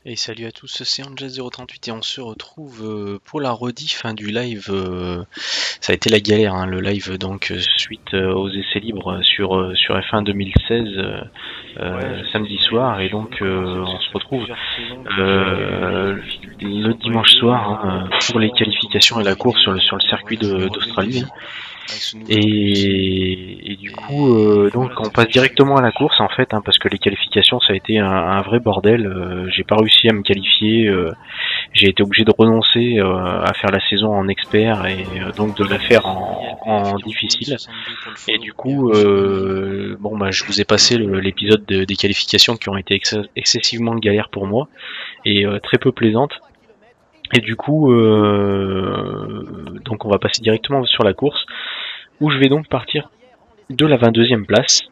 Et salut à tous, c'est Angel038 et on se retrouve pour la rediff du live. Ça a été la galère, hein, le live donc suite aux essais libres sur F1 2016 samedi soir, et donc on se retrouve le dimanche soir, pour les qualifications et la course sur le circuit d'Australie. Et du coup, donc on passe directement à la course en fait, hein, parce que les qualifications ça a été un vrai bordel. J'ai pas réussi à me qualifier, j'ai été obligé de renoncer à faire la saison en expert et donc de la faire en difficile. Et du coup, bon bah je vous ai passé l'épisode des qualifications qui ont été excessivement galères pour moi et très peu plaisantes. Et du coup, donc on va passer directement sur la course, où je vais donc partir de la 22e place.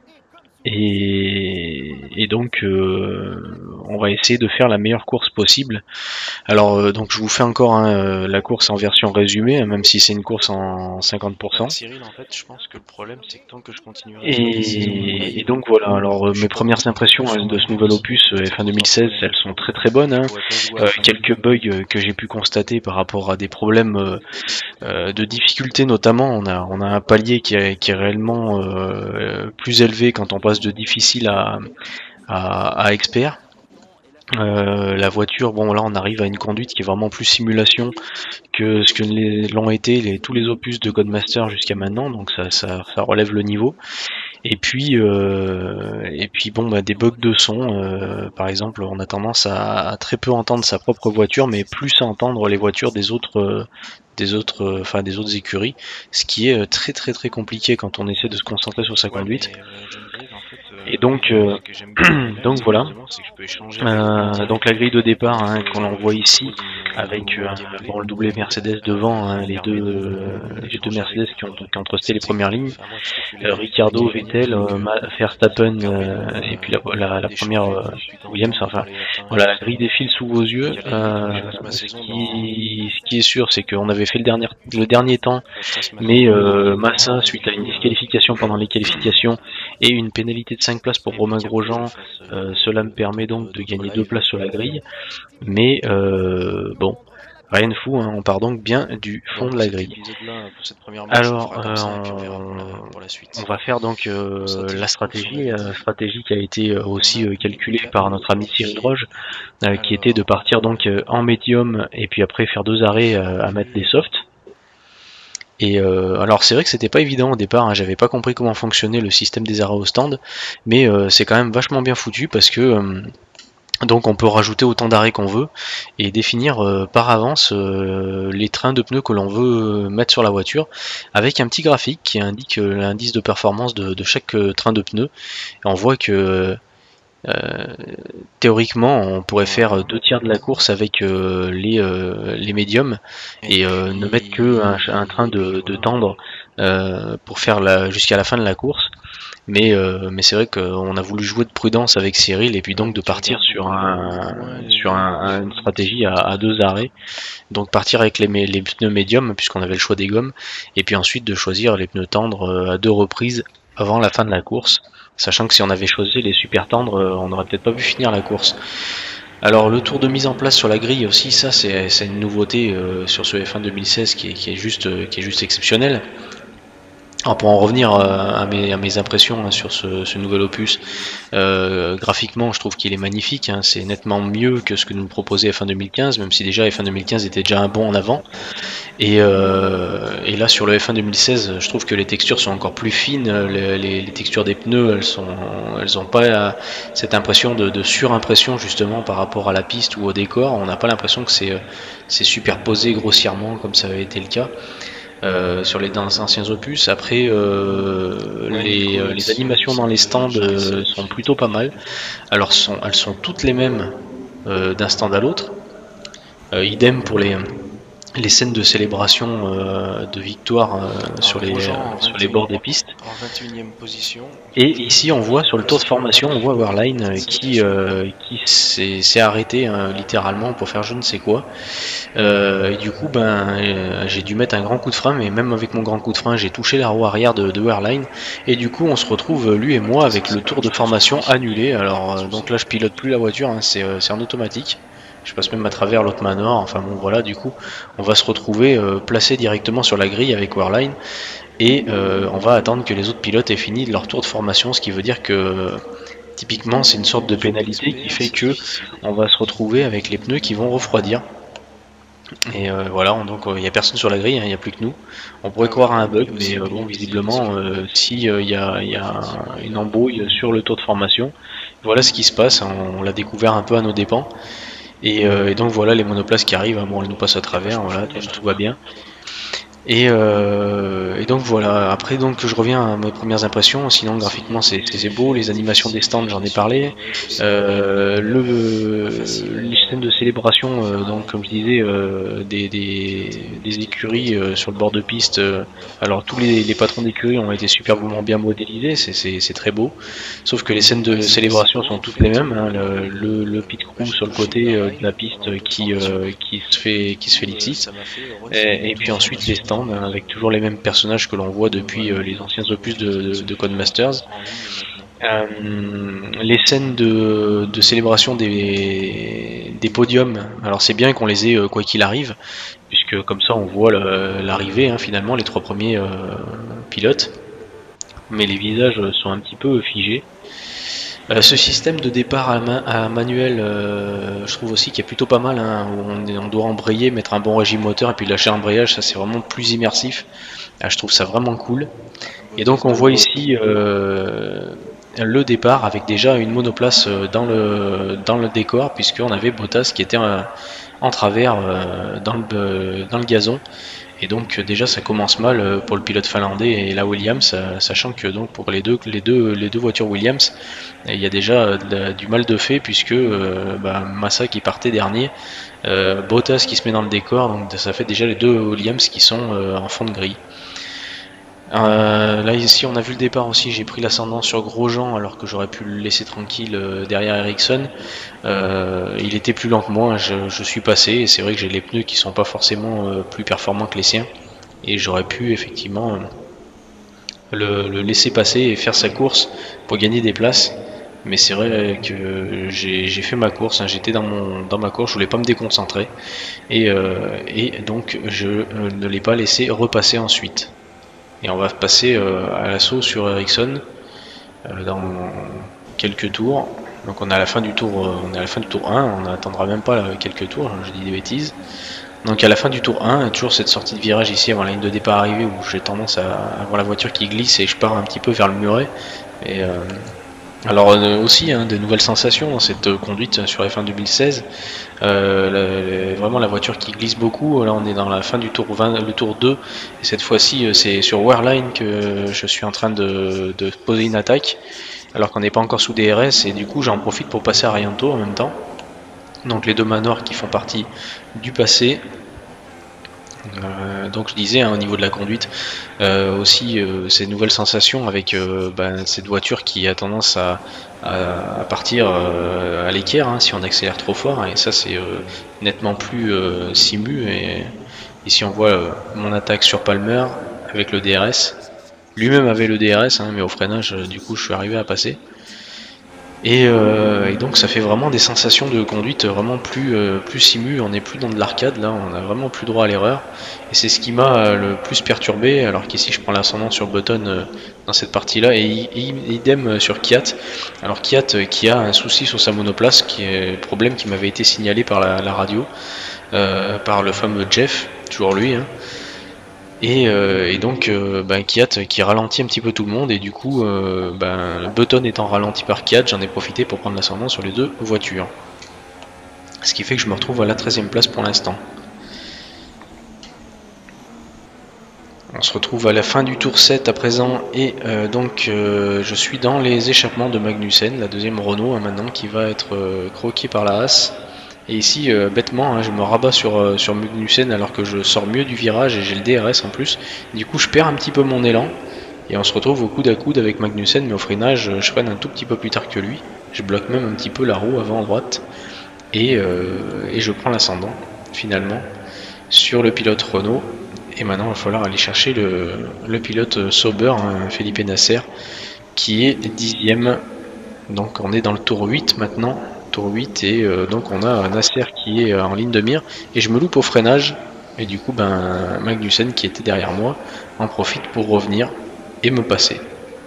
Et donc on va essayer de faire la meilleure course possible. Alors donc je vous fais encore la course en version résumée, hein, même si c'est une course en 50%. Cyril, en fait, je pense que le problème, c'est que tant que je continuerai Et donc voilà, alors mes premières impressions de ce nouvel opus F1 2016, elles sont très très bonnes, hein. Quelques bugs que j'ai pu constater par rapport à des problèmes de difficulté notamment. On a un palier qui est réellement plus élevé quand on passe de difficile à expert. La voiture, bon là on arrive à une conduite qui est vraiment plus simulation que ce que l'ont été tous les opus de Codemaster jusqu'à maintenant, donc ça relève le niveau. Et puis bon bah, des bugs de son, par exemple on a tendance à très peu entendre sa propre voiture, mais plus à entendre les voitures des autres écuries, ce qui est très très très compliqué quand on essaie de se concentrer sur sa conduite. Et donc donc voilà. Donc la grille de départ, hein, qu'on voit ici avec bon, le doublé Mercedes devant, hein, les deux Mercedes qui ont trusté les premières lignes, Ricciardo, Vettel, Verstappen et puis la première Williams. Enfin voilà, la grille défile sous vos yeux. Ce qui est sûr, c'est qu'on avait fait le dernier temps, mais Massa, suite à une disqualification pendant les qualifications et une pénalité de 5 places pour Romain Grosjean, cela me permet donc de gagner 2 places sur la grille. Mais bon, rien de fou, hein, on part donc bien du fond de la grille. Alors, on va faire donc la stratégie qui a été aussi calculée par notre ami Cyril Roge, qui était de partir donc en médium et puis après faire 2 arrêts à mettre des softs. Et alors c'est vrai que c'était pas évident au départ, hein, j'avais pas compris comment fonctionnait le système des arrêts au stand, mais c'est quand même vachement bien foutu parce que donc on peut rajouter autant d'arrêts qu'on veut et définir par avance les trains de pneus que l'on veut mettre sur la voiture, avec un petit graphique qui indique l'indice de performance de chaque train de pneus. Et on voit que théoriquement on pourrait faire 2 tiers de la course avec les médiums et ne mettre que un train de tendre pour faire jusqu'à la fin de la course. Mais c'est vrai qu'on a voulu jouer de prudence avec Cyril et puis donc de partir sur une stratégie à 2 arrêts. Donc partir avec les pneus médiums puisqu'on avait le choix des gommes, et puis ensuite de choisir les pneus tendres à 2 reprises avant la fin de la course, sachant que si on avait choisi les super tendres, on n'aurait peut-être pas pu finir la course. Alors le tour de mise en place sur la grille aussi, ça c'est une nouveauté sur ce F1 2016 qui est juste exceptionnel. Alors pour en revenir à mes impressions, hein, sur ce nouvel opus, graphiquement je trouve qu'il est magnifique, hein, c'est nettement mieux que ce que nous proposait F1 2015, même si déjà F1 2015 était déjà un bond en avant. Et là sur le F1 2016, je trouve que les textures sont encore plus fines, les textures des pneus, elles ont pas cette impression de surimpression justement par rapport à la piste ou au décor. On n'a pas l'impression que c'est superposé grossièrement comme ça avait été le cas sur les anciens opus. Après les animations dans les stands sont plutôt pas mal. Alors elles sont toutes les mêmes d'un stand à l'autre. Idem pour les scènes de célébration de victoire sur les bords des pistes. Et ici on voit sur le tour de formation, on voit Wehrlein qui s'est arrêté, hein, littéralement pour faire je ne sais quoi. Et du coup j'ai dû mettre un grand coup de frein, mais même avec mon grand coup de frein j'ai touché la roue arrière de Wehrlein, et du coup on se retrouve lui et moi avec le tour de formation annulé. Alors donc là je pilote plus la voiture, hein, c'est en automatique. je passe même à travers l'autre manoir, enfin bon voilà, du coup on va se retrouver placé directement sur la grille avec Warline, et on va attendre que les autres pilotes aient fini leur tour de formation, ce qui veut dire que typiquement c'est une sorte de pénalité qui fait que on va se retrouver avec les pneus qui vont refroidir. Et voilà, donc il n'y a personne sur la grille, il n'y a plus que nous. On pourrait croire à un bug, mais bon, visiblement, si il y a une embrouille sur le tour de formation, voilà ce qui se passe, on l'a découvert un peu à nos dépens. Et donc voilà, les monoplaces qui arrivent, bon, elles nous passent à travers, voilà, tout va bien. Et donc voilà, après donc je reviens à mes premières impressions, sinon graphiquement c'est beau, les animations des stands j'en ai parlé, les scènes de célébration, donc comme je disais, des écuries sur le bord de piste, alors tous les patrons d'écuries ont été superbement bien modélisés, c'est très beau, sauf que les scènes de célébration sont toutes les mêmes, hein, le pit crew sur le côté de la piste qui se félicite, et puis ensuite les stands avec toujours les mêmes personnages que l'on voit depuis les anciens opus de Codemasters. Les scènes de célébration des podiums, alors c'est bien qu'on les ait quoi qu'il arrive, puisque comme ça on voit l'arrivée, hein, finalement, les trois premiers pilotes, mais les visages sont un petit peu figés. Ce système de départ à manuel, je trouve aussi qu'il est plutôt pas mal, hein, où on doit embrayer, mettre un bon régime moteur et puis lâcher l'embrayage, ça c'est vraiment plus immersif. Je trouve ça vraiment cool. Et donc on voit ici le départ avec déjà une monoplace dans le décor, puisqu'on avait Bottas qui était en travers dans le gazon. Et donc déjà ça commence mal pour le pilote finlandais et la Williams, sachant que donc pour les deux voitures Williams, il y a déjà du mal de fait, puisque Massa qui partait dernier, Bottas qui se met dans le décor, donc ça fait déjà les deux Williams qui sont en fond de grille. Là ici on a vu le départ aussi, j'ai pris l'ascendant sur Grosjean alors que j'aurais pu le laisser tranquille derrière Ericsson. Il était plus lent que moi, je suis passé, et c'est vrai que j'ai les pneus qui sont pas forcément plus performants que les siens, et j'aurais pu effectivement le laisser passer et faire sa course pour gagner des places. Mais c'est vrai que j'ai fait ma course, hein, j'étais dans ma course, je voulais pas me déconcentrer, et donc je ne l'ai pas laissé repasser ensuite. Et on va passer à l'assaut sur Ericsson dans quelques tours. Donc on est à la fin du tour, 1, on n'attendra même pas quelques tours, je dis des bêtises. Donc à la fin du tour 1, toujours cette sortie de virage ici avant la ligne de départ arrivée, où j'ai tendance à avoir la voiture qui glisse et je pars un petit peu vers le muret. Et alors aussi de nouvelles sensations dans cette conduite sur F1 2016, vraiment la voiture qui glisse beaucoup. Là on est dans la fin du tour 20, le tour 2, et cette fois-ci c'est sur Warline que je suis en train de poser une attaque, alors qu'on n'est pas encore sous DRS, et du coup j'en profite pour passer à Rianto en même temps. Donc les deux manoirs qui font partie du passé. Donc je disais, hein, au niveau de la conduite, aussi ces nouvelles sensations avec cette voiture qui a tendance à partir à l'équerre, hein, si on accélère trop fort, et ça c'est nettement plus simu. Et ici on voit mon attaque sur Palmer avec le DRS. Lui-même avait le DRS, hein, mais au freinage du coup je suis arrivé à passer. Et donc ça fait vraiment des sensations de conduite vraiment plus simu, on n'est plus dans de l'arcade, là on a vraiment plus droit à l'erreur, et c'est ce qui m'a le plus perturbé, alors qu'ici je prends l'ascendant sur Button dans cette partie là, et idem sur Kiat. Alors Kiat qui a un souci sur sa monoplace, qui est un problème qui m'avait été signalé par la radio, par le fameux Jeff, toujours lui, hein. Et donc Kiat qui ralentit un petit peu tout le monde, et du coup Button étant ralenti par Kiat, j'en ai profité pour prendre l'ascendant sur les deux voitures, ce qui fait que je me retrouve à la 13e place pour l'instant. On se retrouve à la fin du tour 7 à présent, et donc je suis dans les échappements de Magnussen, la deuxième Renault, hein, maintenant, qui va être croquée par la Haas. Et ici, bêtement, hein, je me rabats sur Magnussen alors que je sors mieux du virage et j'ai le DRS en plus. Du coup, je perds un petit peu mon élan et on se retrouve au coude à coude avec Magnussen, mais au freinage, je freine un tout petit peu plus tard que lui. Je bloque même un petit peu la roue avant-droite et je prends l'ascendant finalement sur le pilote Renault. Et maintenant, il va falloir aller chercher le pilote Sauber, hein, Felipe Nasser, qui est 10e. Donc on est dans le tour 8 maintenant. tour 8 et donc on a Nasser qui est en ligne de mire et je me loupe au freinage et du coup ben Magnussen qui était derrière moi en profite pour revenir et me passer.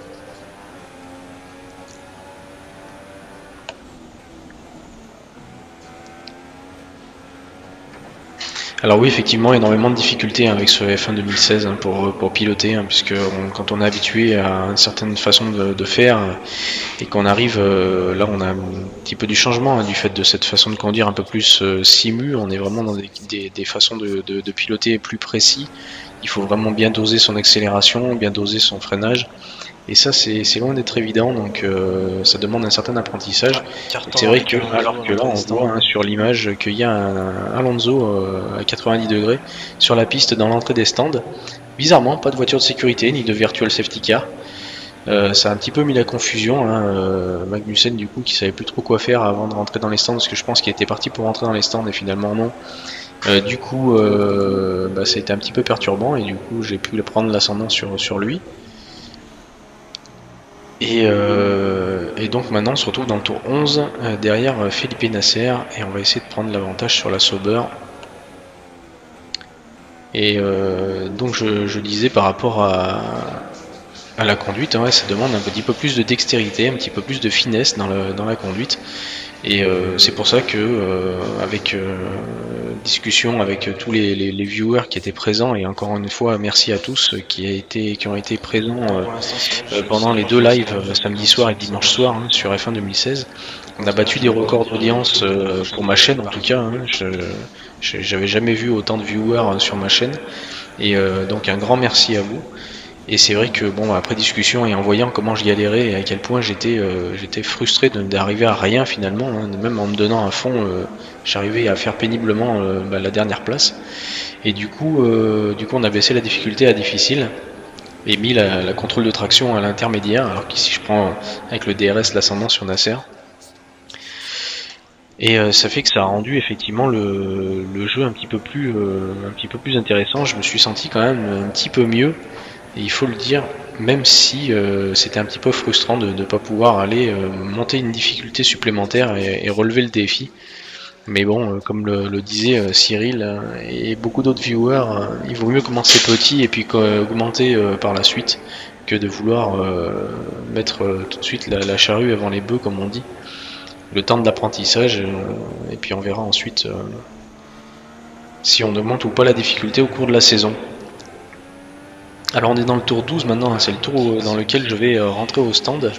Alors oui, effectivement, énormément de difficultés avec ce F1 2016 pour piloter, puisque quand on est habitué à une certaine façon de faire et qu'on arrive, là on a un petit peu du changement du fait de cette façon de conduire un peu plus simu, on est vraiment dans des façons de piloter plus précis. Il faut vraiment bien doser son accélération, bien doser son freinage. Et ça c'est loin d'être évident, donc ça demande un certain apprentissage. C'est vrai que alors que là on voit sur l'image qu'il y a un Alonso à 90 degrés sur la piste dans l'entrée des stands. Bizarrement, pas de voiture de sécurité ni de virtual safety car. Ça a un petit peu mis la confusion, Magnussen du coup qui savait plus trop quoi faire avant de rentrer dans les stands, parce que je pense qu'il était parti pour rentrer dans les stands et finalement non. Du coup bah, ça a été un petit peu perturbant et du coup j'ai pu prendre l'ascendant sur lui. Et donc maintenant on se retrouve dans le tour 11 derrière Felipe Nasser et on va essayer de prendre l'avantage sur la Sauber. Et donc je disais par rapport à la conduite, ouais, ça demande un petit peu plus de dextérité, un petit peu plus de finesse dans la conduite. Et c'est pour ça que avec discussion avec tous les viewers qui étaient présents, et encore une fois merci à tous qui ont été présents pendant les deux lives samedi soir et dimanche soir sur F1 2016. On a battu des records d'audience pour ma chaîne en tout cas, j'avais jamais vu autant de viewers sur ma chaîne, et donc un grand merci à vous. Et c'est vrai que bon, après discussion et en voyant comment je galérais et à quel point j'étais frustré d'arriver à rien finalement, même en me donnant à fond, j'arrivais à faire péniblement la dernière place. Et du coup on a baissé la difficulté à difficile et mis la contrôle de traction à l'intermédiaire, alors qu'ici je prends avec le DRS l'ascendant sur Nasser. Et ça fait que ça a rendu effectivement le jeu un petit peu plus intéressant. Je me suis senti quand même un petit peu mieux. Et il faut le dire, même si c'était un petit peu frustrant de ne pas pouvoir aller monter une difficulté supplémentaire et relever le défi. Mais bon, comme le disait Cyril et beaucoup d'autres viewers, il vaut mieux commencer petit et puis augmenter par la suite que de vouloir mettre tout de suite la charrue avant les bœufs, comme on dit. Le temps de l'apprentissage, et puis on verra ensuite si on augmente ou pas la difficulté au cours de la saison. Alors on est dans le tour 12 maintenant, c'est le tour dans lequel je vais rentrer au stand.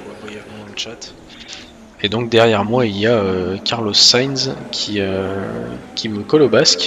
Et donc derrière moi il y a Carlos Sainz qui me colle au basque.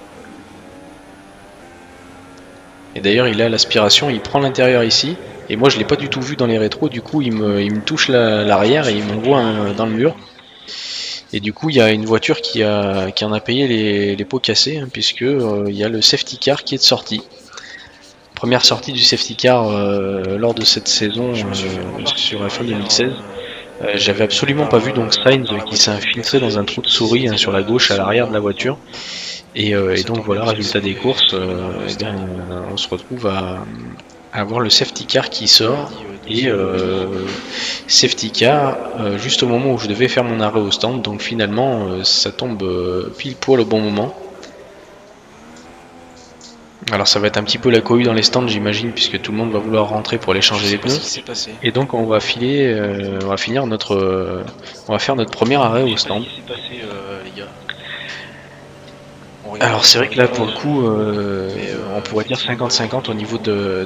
Et d'ailleurs il a l'aspiration, il prend l'intérieur ici. Et moi je l'ai pas du tout vu dans les rétros, du coup il me touche l'arrière et il m'envoie dans le mur. Et du coup il y a une voiture qui en a payé les pots cassés, puisque il y a le safety car qui est de sortie. Première sortie du safety car lors de cette saison sur F1 2016. J'avais absolument pas vu donc Sainz qui s'est infiltré dans un trou de souris sur la gauche à l'arrière de la voiture. Et donc voilà, résultat des courses, on se retrouve à avoir le safety car qui sort. Et safety car juste au moment où je devais faire mon arrêt au stand. Donc finalement ça tombe pile poil au bon moment. Alors ça va être un petit peu la cohue dans les stands j'imagine, puisque tout le monde va vouloir rentrer pour aller changer les pneus. Et donc on va on va faire notre premier arrêt au stand. Alors c'est vrai que là pour le coup on pourrait dire 50-50 au niveau de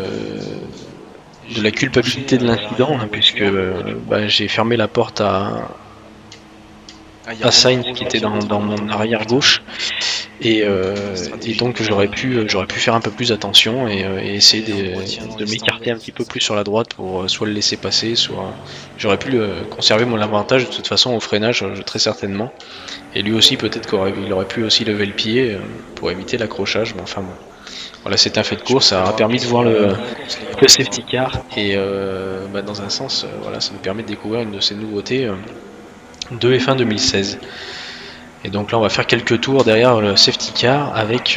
la culpabilité de l'incident, puisque j'ai fermé la porte à Sainz qui était dans mon arrière gauche. Et donc j'aurais pu faire un peu plus attention et essayer de m'écarter un petit peu plus sur la droite pour soit le laisser passer, soit j'aurais pu conserver mon avantage de toute façon au freinage très certainement. Et lui aussi peut-être qu'il aurait pu aussi lever le pied pour éviter l'accrochage, mais enfin bon. Voilà, c'est un fait de course, ça a permis de voir le safety car et dans un sens voilà, ça nous permet de découvrir une de ces nouveautés de F1 2016. Et donc là on va faire quelques tours derrière le safety car avec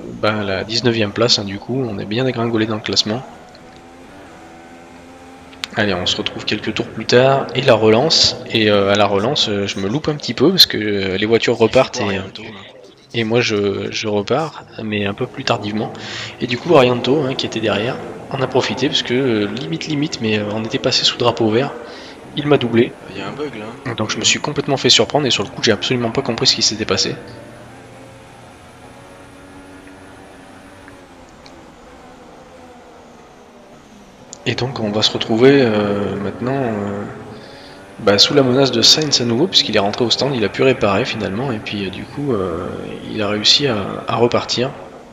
la 19e place, du coup on est bien dégringolé dans le classement. Allez, on se retrouve quelques tours plus tard et la relance. Et à la relance, je me loupe un petit peu parce que les voitures repartent et moi je repars, mais un peu plus tardivement. Et du coup, Arianto, hein, qui était derrière, en a profité parce que limite, mais on était passé sous drapeau vert. Il m'a doublé. Il y a un bug là. Donc je me suis complètement fait surprendre et sur le coup, j'ai absolument pas compris ce qui s'était passé. Et donc on va se retrouver maintenant sous la menace de Sainz à nouveau, puisqu'il est rentré au stand, il a pu réparer finalement, et puis du coup il a réussi à repartir.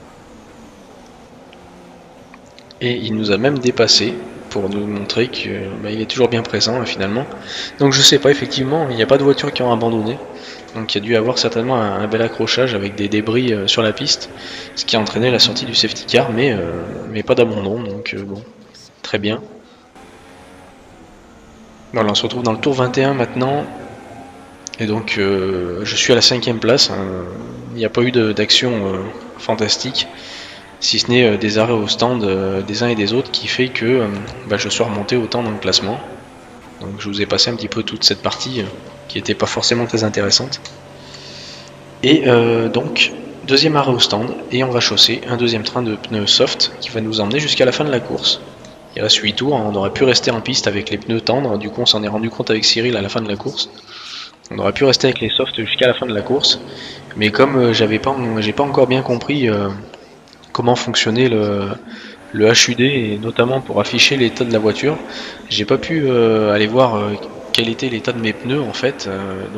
Et il nous a même dépassé pour nous montrer qu'il est toujours bien présent finalement. Donc je sais pas, effectivement, il n'y a pas de voitures qui ont abandonné. Donc il y a dû avoir certainement un bel accrochage avec des débris sur la piste, ce qui a entraîné la sortie du safety car, mais pas d'abandon, donc bon, très bien. Voilà, on se retrouve dans le tour 21 maintenant. Et donc je suis à la 5ème place. Hein. Il n'y a pas eu d'action fantastique, si ce n'est des arrêts au stand des uns et des autres qui fait que je suis remonté autant dans le classement. Donc je vous ai passé un petit peu toute cette partie qui n'était pas forcément très intéressante. Et donc deuxième arrêt au stand et on va chausser un deuxième train de pneus soft qui va nous emmener jusqu'à la fin de la course. Il reste 8 tours, on aurait pu rester en piste avec les pneus tendres, du coup on s'en est rendu compte avec Cyril à la fin de la course. On aurait pu rester avec les softs jusqu'à la fin de la course, mais comme j'ai pas encore bien compris comment fonctionnait le HUD, et notamment pour afficher l'état de la voiture, j'ai pas pu aller voir quel était l'état de mes pneus en fait,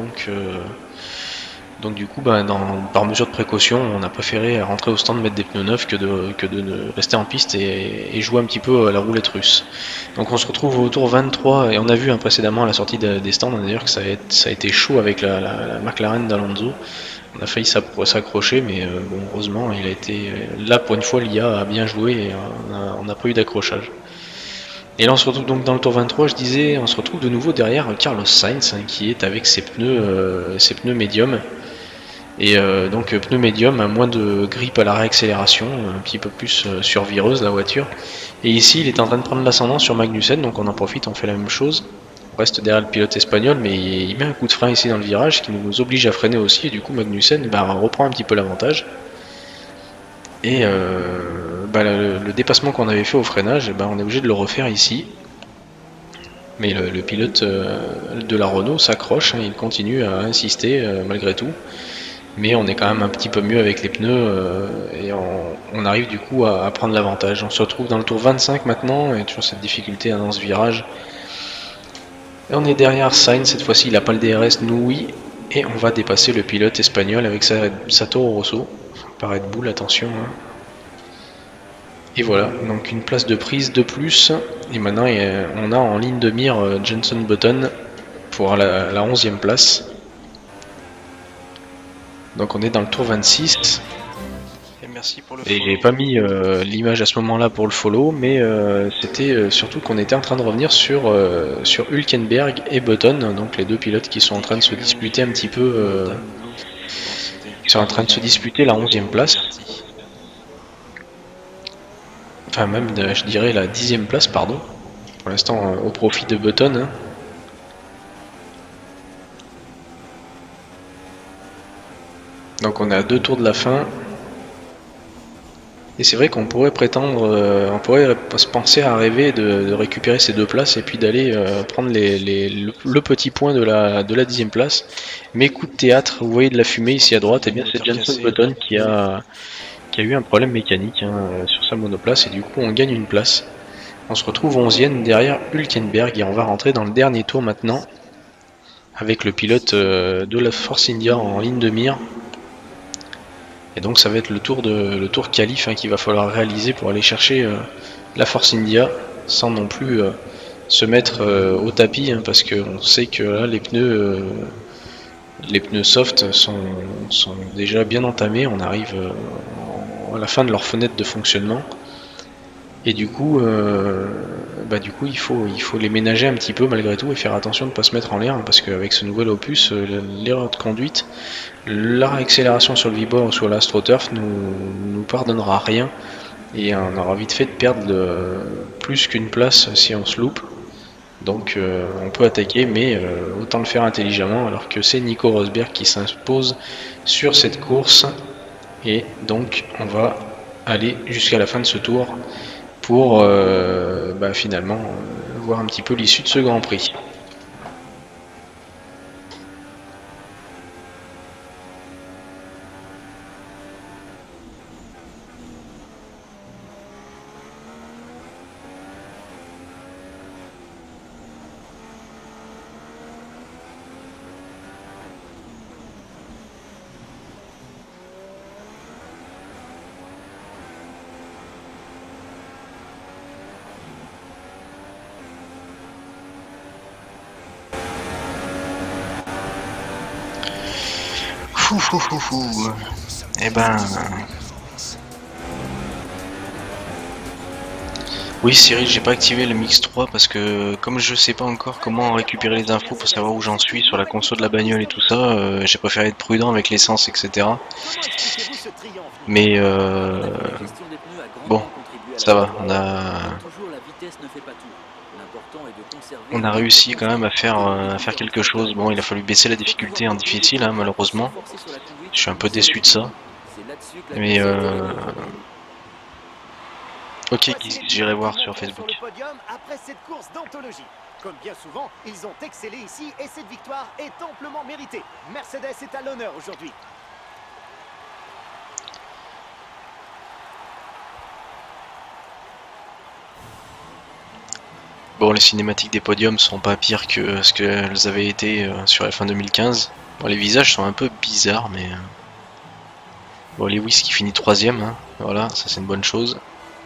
donc du coup, par mesure de précaution, on a préféré rentrer au stand, mettre des pneus neufs que de rester en piste et jouer un petit peu à la roulette russe. Donc on se retrouve au tour 23 et on a vu précédemment à la sortie des stands d'ailleurs que ça a été chaud avec la McLaren d'Alonso. On a failli s'accrocher, mais bon, heureusement il a été là pour une fois, l'IA a bien joué et on n'a pas eu d'accrochage. Et là on se retrouve donc dans le tour 23, je disais, on se retrouve de nouveau derrière Carlos Sainz qui est avec ses pneus médiums. Et donc pneu médium, moins de grippe à la réaccélération, un petit peu plus survireuse la voiture. Et ici il est en train de prendre l'ascendant sur Magnussen, donc on en profite, on fait la même chose. On reste derrière le pilote espagnol, mais il met un coup de frein ici dans le virage qui nous oblige à freiner aussi, et du coup Magnussen reprend un petit peu l'avantage. Et le dépassement qu'on avait fait au freinage, on est obligé de le refaire ici. Mais le pilote de la Renault s'accroche, il continue à insister malgré tout. Mais on est quand même un petit peu mieux avec les pneus et on arrive du coup à prendre l'avantage. On se retrouve dans le tour 25 maintenant, et toujours cette difficulté dans ce virage. Et on est derrière Sainz, cette fois-ci il n'a pas le DRS, nous oui, et on va dépasser le pilote espagnol avec sa Toro Rosso, par Red Bull, attention. Hein. Et voilà, donc une place de prise de plus, et maintenant on a en ligne de mire Jenson Button pour la 11e place. Donc on est dans le tour 26. Et merci pour le follow. Et j'ai pas mis l'image à ce moment-là pour le follow, mais c'était surtout qu'on était en train de revenir sur Hülkenberg et Button, donc les deux pilotes qui sont en train de se disputer un petit peu, qui sont en train de se disputer la 11e place. Enfin même je dirais la 10e place, pardon. Pour l'instant au profit de Button. Hein. Donc on est à 2 tours de la fin. Et c'est vrai qu'on pourrait prétendre, on pourrait se penser à rêver de récupérer ces 2 places et puis d'aller prendre le petit point de la 10e place. Mais coup de théâtre, vous voyez de la fumée ici à droite, et bien c'est Jenson Button qui a eu un problème mécanique sur sa monoplace, et du coup on gagne une place. On se retrouve 11e derrière Hülkenberg et on va rentrer dans le dernier tour maintenant avec le pilote de la Force India en ligne de mire. Et donc ça va être le tour qualif qu'il va falloir réaliser pour aller chercher la Force India sans non plus se mettre au tapis, parce qu'on sait que là les pneus soft sont déjà bien entamés, on arrive à la fin de leur fenêtre de fonctionnement. Et du coup, il faut les ménager un petit peu malgré tout et faire attention de ne pas se mettre en l'air, parce qu'avec ce nouvel opus, l'erreur de conduite, la réaccélération sur le V-Bar ou sur l'AstroTurf nous pardonnera rien, et on aura vite fait de perdre plus qu'une place si on se loupe. Donc on peut attaquer, mais autant le faire intelligemment, alors que c'est Nico Rosberg qui s'impose sur cette course. Et donc on va aller jusqu'à la fin de ce tour pour finalement voir un petit peu l'issue de ce Grand Prix. Eh ben... Oui Cyril, j'ai pas activé le Mix 3 parce que comme je sais pas encore comment récupérer les infos pour savoir où j'en suis sur la console de la bagnole et tout ça, j'ai préféré être prudent avec l'essence, etc. Mais bon, ça va, on a réussi quand même à faire quelque chose. Bon, il a fallu baisser la difficulté en difficile, hein, malheureusement. Je suis un peu déçu de ça. Mais ok, j'irai voir sur Facebook. Après cette course d'anthologie. Comme bien souvent, ils ont excellé ici et cette victoire est amplement méritée. Mercedes est à l'honneur aujourd'hui. Bon, les cinématiques des podiums sont pas pires que ce qu'elles avaient été sur F1 2015. Bon, les visages sont un peu bizarres, mais... Bon, Lewis qui finit 3ème, hein. Voilà, ça c'est une bonne chose.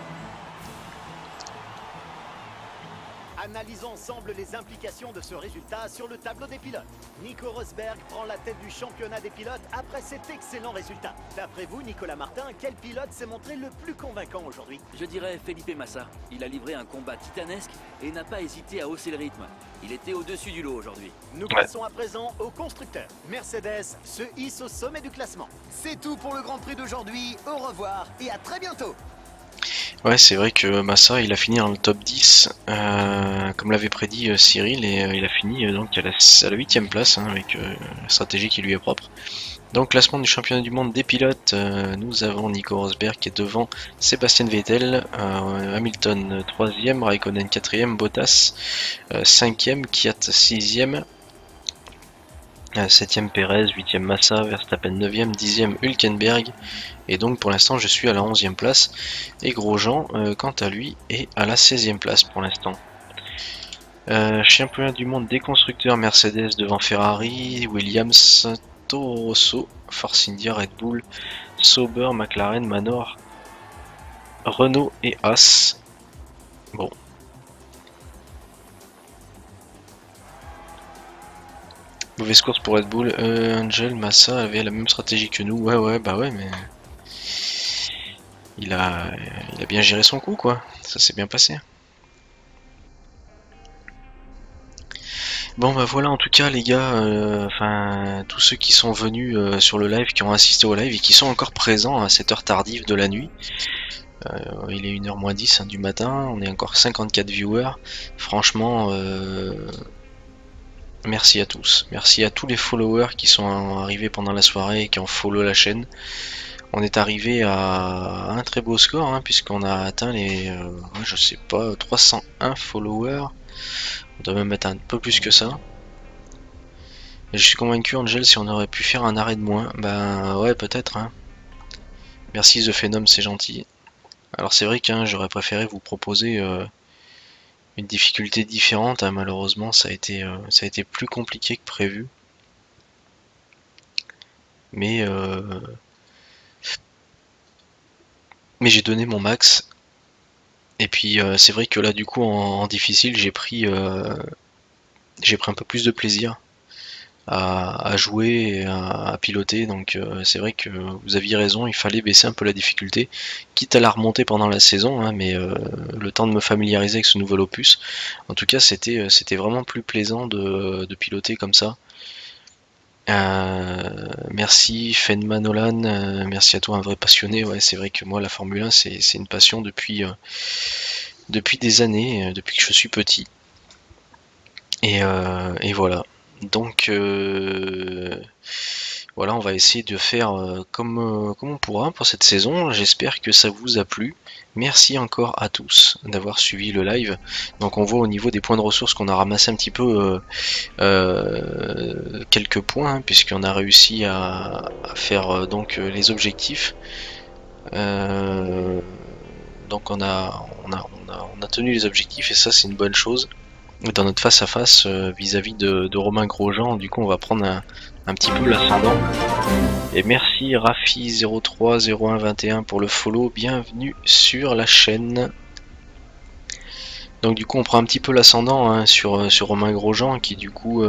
Analysons ensemble les implications de ce résultat sur le tableau des pilotes. Nico Rosberg prend la tête du championnat des pilotes après cet excellent résultat. D'après vous, Nicolas Martin, quel pilote s'est montré le plus convaincant aujourd'hui? Je dirais Felipe Massa. Il a livré un combat titanesque et n'a pas hésité à hausser le rythme. Il était au-dessus du lot aujourd'hui. Nous passons à présent aux constructeurs. Mercedes se hisse au sommet du classement. C'est tout pour le Grand Prix d'aujourd'hui. Au revoir et à très bientôt. Ouais, c'est vrai que Massa, il a fini dans le top 10, comme l'avait prédit Cyril, et il a fini donc à la 8ème place, hein, avec la stratégie qui lui est propre. Donc, classement du championnat du monde des pilotes, nous avons Nico Rosberg qui est devant Sébastien Vettel, Hamilton 3ème, Raikkonen 4ème, Bottas 5ème, Kvyat 6ème, 7ème Perez, 8ème Massa, Verstappen 9ème, 10ème Hülkenberg, et donc pour l'instant je suis à la 11ème place, et Grosjean quant à lui est à la 16ème place pour l'instant. Championnat du monde des constructeurs, Mercedes devant Ferrari, Williams, Toro Rosso, Force India, Red Bull, Sauber, McLaren, Manor, Renault et Haas. Bon. Mauvaise course pour Red Bull. Angel Massa avait la même stratégie que nous. Ouais, bah ouais, mais il a bien géré son coup, quoi. Ça s'est bien passé. Bon bah voilà, en tout cas les gars, enfin tous ceux qui sont venus sur le live, qui ont assisté au live et qui sont encore présents à cette heure tardive de la nuit. Il est 1h moins 10 hein, du matin, on est encore 54 viewers. Franchement, merci à tous. Merci à tous les followers qui sont arrivés pendant la soirée et qui ont follow la chaîne. On est arrivé à un très beau score, hein, puisqu'on a atteint les, je sais pas, 301 followers. On doit même mettre un peu plus que ça. Et je suis convaincu, Angel, si on aurait pu faire un arrêt de moins, ben ouais, peut-être. Hein. Merci The Phenom, c'est gentil. Alors c'est vrai que j'aurais préféré vous proposer une difficulté différente. Hein. Malheureusement, ça a été plus compliqué que prévu. Mais j'ai donné mon max. Et puis c'est vrai que là du coup en difficile j'ai pris un peu plus de plaisir à jouer et à piloter, donc c'est vrai que vous aviez raison, il fallait baisser un peu la difficulté, quitte à la remonter pendant la saison, hein, mais le temps de me familiariser avec ce nouvel opus. En tout cas c'était vraiment plus plaisant de piloter comme ça. Merci Fenman Nolan, merci à toi, un vrai passionné. Ouais, c'est vrai que moi la Formule 1 c'est une passion depuis des années, depuis que je suis petit. Et voilà. Donc voilà, on va essayer de faire comme on pourra pour cette saison. J'espère que ça vous a plu. Merci encore à tous d'avoir suivi le live. Donc on voit au niveau des points de ressources qu'on a ramassé un petit peu quelques points, hein, puisqu'on a réussi à faire donc les objectifs. Donc on a tenu les objectifs et ça c'est une bonne chose. Dans notre face à face vis-à-vis de Romain Grosjean, du coup on va prendre un petit peu l'ascendant. Et merci Rafi030121 pour le follow, bienvenue sur la chaîne. Donc du coup on prend un petit peu l'ascendant, hein, sur Romain Grosjean qui du coup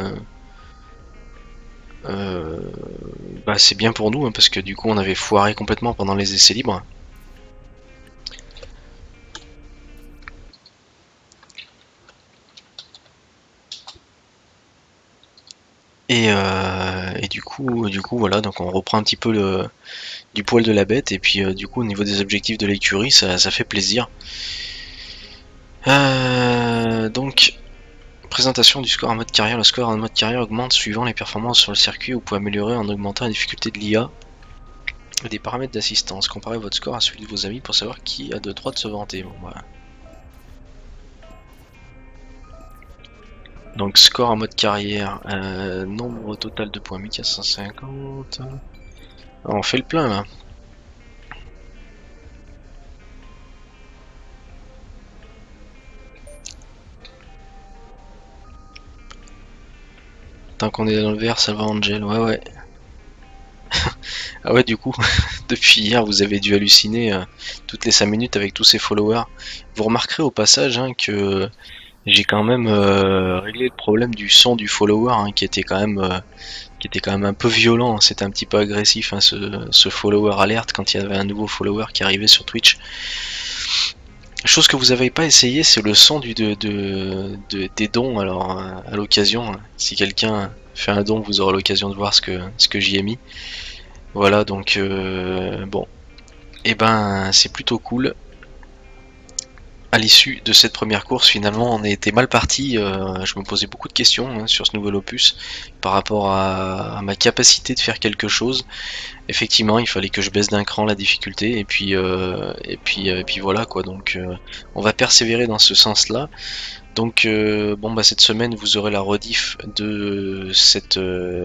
bah, c'est bien pour nous, hein, parce que du coup on avait foiré complètement pendant les essais libres. Et du coup voilà, donc on reprend un petit peu du poil de la bête, et puis du coup au niveau des objectifs de l'écurie ça fait plaisir. Donc présentation du score en mode carrière. Le score en mode carrière augmente suivant les performances sur le circuit. Vous pouvez améliorer en augmentant la difficulté de l'IA et des paramètres d'assistance. Comparez votre score à celui de vos amis pour savoir qui a de droit de se vanter. Bon, voilà. Donc score en mode carrière, nombre total de points 1450. On fait le plein là. Tant qu'on est dans le vert, ça va Angel, ouais. Ah ouais, du coup, depuis hier vous avez dû halluciner toutes les 5 minutes avec tous ces followers. Vous remarquerez au passage, hein, que j'ai quand même réglé le problème du son du follower, hein, qui était quand même un peu violent. C'était un petit peu agressif, hein, ce follower alerte quand il y avait un nouveau follower qui arrivait sur Twitch. Chose que vous n'avez pas essayé, c'est le son des dons. Alors à l'occasion, hein, si quelqu'un fait un don, vous aurez l'occasion de voir ce que j'y ai mis. Voilà, donc bon, et ben c'est plutôt cool. À l'issue de cette première course, finalement, on a été mal parti. Je me posais beaucoup de questions, hein, sur ce nouvel opus par rapport à ma capacité de faire quelque chose. Effectivement, il fallait que je baisse d'un cran la difficulté, et puis voilà quoi. Donc, on va persévérer dans ce sens-là. Donc, bon bah cette semaine, vous aurez la rediff de cet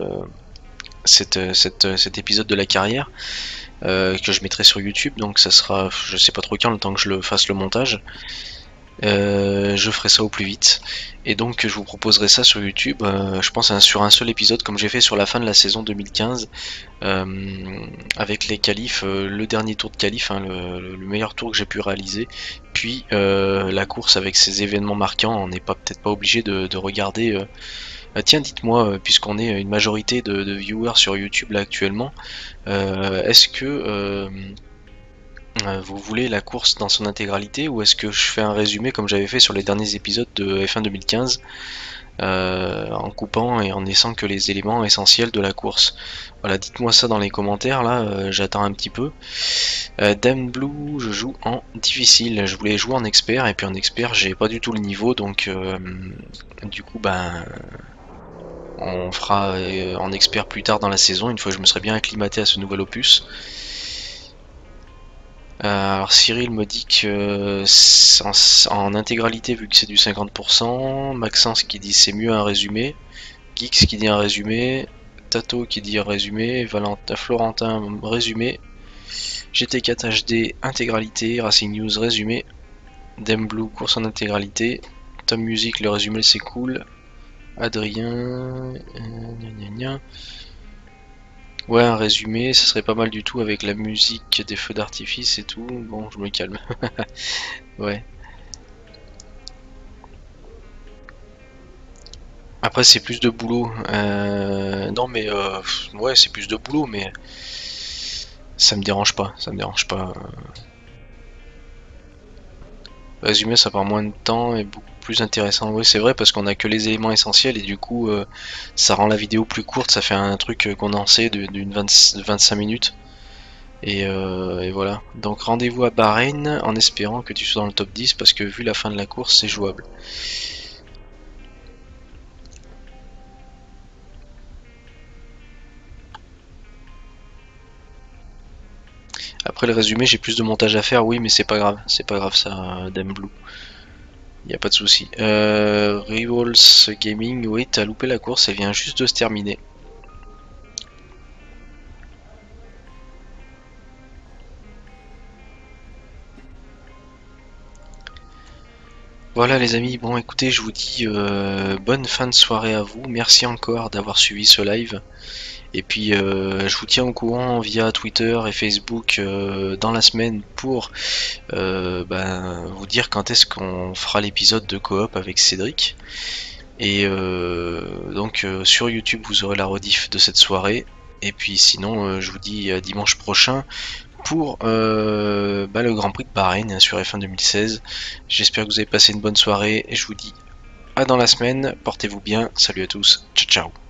épisode de la carrière. Que je mettrai sur YouTube, donc ça sera, je sais pas trop quand, le temps que je fasse le montage. Je ferai ça au plus vite, et donc je vous proposerai ça sur YouTube, je pense sur un seul épisode, comme j'ai fait sur la fin de la saison 2015, avec les qualifs, le dernier tour de qualif, hein, le meilleur tour que j'ai pu réaliser, puis la course avec ces événements marquants. On n'est peut-être pas obligé de regarder. Tiens, dites-moi, puisqu'on est une majorité de viewers sur YouTube là actuellement, est-ce que vous voulez la course dans son intégralité, ou est-ce que je fais un résumé comme j'avais fait sur les derniers épisodes de F1 2015, en coupant et en laissant que les éléments essentiels de la course? Voilà, dites-moi ça dans les commentaires là, j'attends un petit peu. Dame Blue, je joue en difficile. Je voulais jouer en expert, et puis en expert j'ai pas du tout le niveau, donc du coup ben on fera en expert plus tard dans la saison, une fois que je me serai bien acclimaté à ce nouvel opus. Alors Cyril me dit que en intégralité, vu que c'est du 50%, Maxence qui dit c'est mieux un résumé, Geeks qui dit un résumé, Tato qui dit un résumé, Florentin résumé, GT4 HD intégralité, Racing News résumé, Dame Blue course en intégralité, Tom Music le résumé c'est cool, Adrien, ouais, un résumé, ça serait pas mal du tout avec la musique des feux d'artifice et tout. Bon, je me calme. Ouais. Après, c'est plus de boulot. Non, mais ouais, c'est plus de boulot, mais ça me dérange pas. Ça me dérange pas. Résumé, ça prend moins de temps et beaucoup plus intéressant. Oui, c'est vrai, parce qu'on a que les éléments essentiels, et du coup ça rend la vidéo plus courte. Ça fait un truc condensé d'une 25 minutes, et voilà. Donc rendez-vous à Bahreïn en espérant que tu sois dans le top 10, parce que vu la fin de la course c'est jouable. Après le résumé, j'ai plus de montage à faire, oui, mais c'est pas grave ça, Dame Blue. Y a pas de souci. Rivals Gaming, oui, t'as loupé la course, elle vient juste de se terminer. Voilà les amis, bon écoutez, je vous dis bonne fin de soirée à vous, merci encore d'avoir suivi ce live. Et puis je vous tiens au courant via Twitter et Facebook dans la semaine pour vous dire quand est-ce qu'on fera l'épisode de coop avec Cédric. Et donc sur YouTube vous aurez la rediff de cette soirée. Et puis sinon je vous dis à dimanche prochain pour le Grand Prix de Bahreïn sur F1 2016. J'espère que vous avez passé une bonne soirée et je vous dis à dans la semaine. Portez-vous bien. Salut à tous. Ciao ciao.